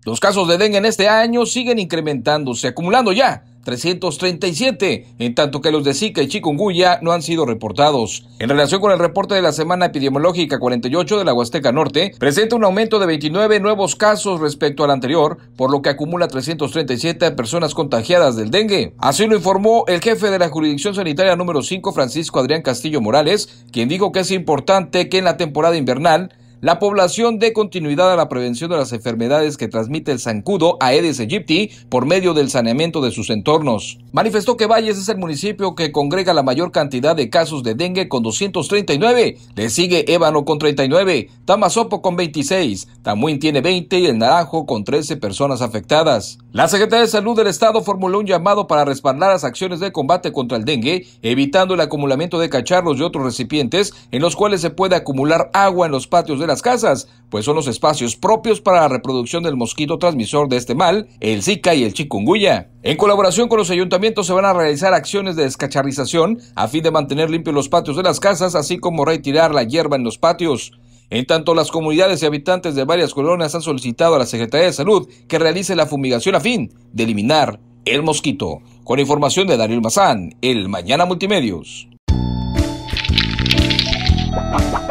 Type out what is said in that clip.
Los casos de dengue en este año siguen incrementándose, acumulando ya 337, en tanto que los de Zika y chikungunya no han sido reportados. En relación con el reporte de la semana epidemiológica 48 de la Huasteca Norte, presenta un aumento de 29 nuevos casos respecto al anterior, por lo que acumula 337 personas contagiadas del dengue. Así lo informó el jefe de la jurisdicción sanitaria número 5, Francisco Adrián Castillo Morales, quien dijo que es importante que en la temporada invernal la población dé continuidad a la prevención de las enfermedades que transmite el zancudo Aedes aegypti por medio del saneamiento de sus entornos. Manifestó que Valles es el municipio que congrega la mayor cantidad de casos de dengue con 239, le sigue Ébano con 39, Tamazopo con 26, Tamuín tiene 20 y el Naranjo con 13 personas afectadas. La Secretaría de Salud del Estado formuló un llamado para respaldar las acciones de combate contra el dengue, evitando el acumulamiento de cacharros y otros recipientes en los cuales se puede acumular agua en los patios de las casas, pues son los espacios propios para la reproducción del mosquito transmisor de este mal, el Zika y el chikungunya. En colaboración con los ayuntamientos se van a realizar acciones de descacharrización a fin de mantener limpios los patios de las casas, así como retirar la hierba en los patios. En tanto, las comunidades y habitantes de varias colonias han solicitado a la Secretaría de Salud que realice la fumigación a fin de eliminar el mosquito. Con información de Daniel Mazán, El Mañana Multimedios.